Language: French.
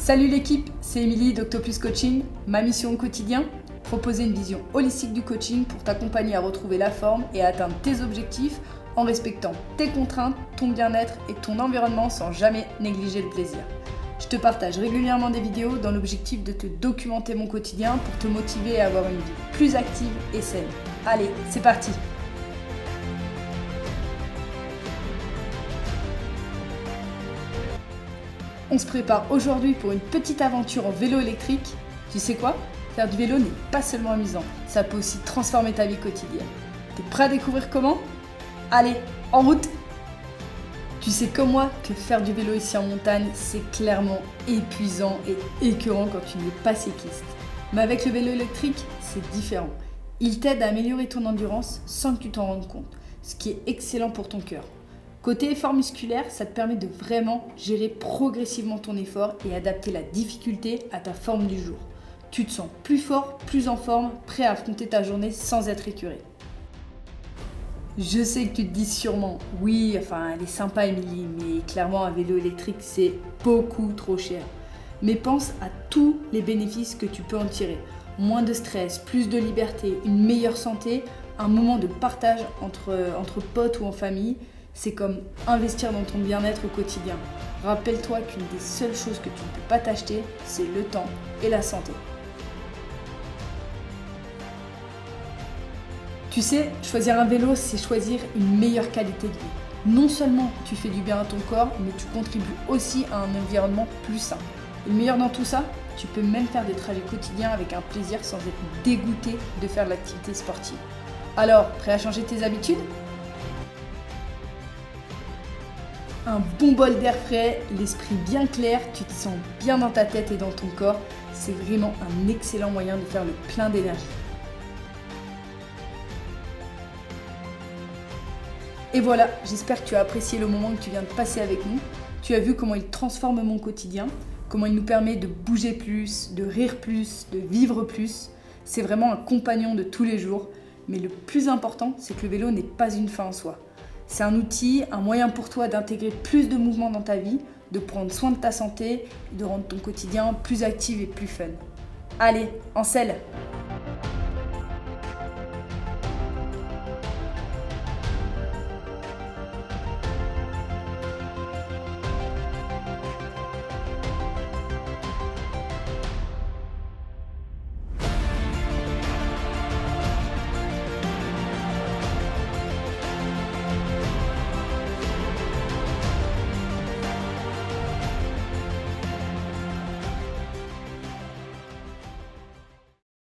Salut l'équipe, c'est Émilie d'Octopus Coaching. Ma mission au quotidien, proposer une vision holistique du coaching pour t'accompagner à retrouver la forme et à atteindre tes objectifs en respectant tes contraintes, ton bien-être et ton environnement sans jamais négliger le plaisir. Je te partage régulièrement des vidéos dans l'objectif de te documenter mon quotidien pour te motiver à avoir une vie plus active et saine. Allez, c'est parti! On se prépare aujourd'hui pour une petite aventure en vélo électrique. Tu sais quoi? Faire du vélo n'est pas seulement amusant, ça peut aussi transformer ta vie quotidienne. T'es prêt à découvrir comment? Allez, en route! Tu sais comme moi que faire du vélo ici en montagne, c'est clairement épuisant et écœurant quand tu n'es pas cycliste. Mais avec le vélo électrique, c'est différent. Il t'aide à améliorer ton endurance sans que tu t'en rendes compte, ce qui est excellent pour ton cœur. Côté effort musculaire, ça te permet de vraiment gérer progressivement ton effort et adapter la difficulté à ta forme du jour. Tu te sens plus fort, plus en forme, prêt à affronter ta journée sans être écœuré. Je sais que tu te dis sûrement, oui, elle est sympa Émilie, mais clairement un vélo électrique c'est beaucoup trop cher. Mais pense à tous les bénéfices que tu peux en tirer. Moins de stress, plus de liberté, une meilleure santé, un moment de partage entre potes ou en famille. C'est comme investir dans ton bien-être au quotidien. Rappelle-toi qu'une des seules choses que tu ne peux pas t'acheter, c'est le temps et la santé. Tu sais, choisir un vélo, c'est choisir une meilleure qualité de vie. Non seulement tu fais du bien à ton corps, mais tu contribues aussi à un environnement plus sain. Et le meilleur dans tout ça, tu peux même faire des trajets quotidiens avec un plaisir sans être dégoûté de faire de l'activité sportive. Alors, prêt à changer tes habitudes ? Un bon bol d'air frais, l'esprit bien clair, tu te sens bien dans ta tête et dans ton corps. C'est vraiment un excellent moyen de faire le plein d'énergie. Et voilà, j'espère que tu as apprécié le moment que tu viens de passer avec nous. Tu as vu comment il transforme mon quotidien, comment il nous permet de bouger plus, de rire plus, de vivre plus. C'est vraiment un compagnon de tous les jours. Mais le plus important, c'est que le vélo n'est pas une fin en soi. C'est un outil, un moyen pour toi d'intégrer plus de mouvements dans ta vie, de prendre soin de ta santé et de rendre ton quotidien plus actif et plus fun. Allez, en selle!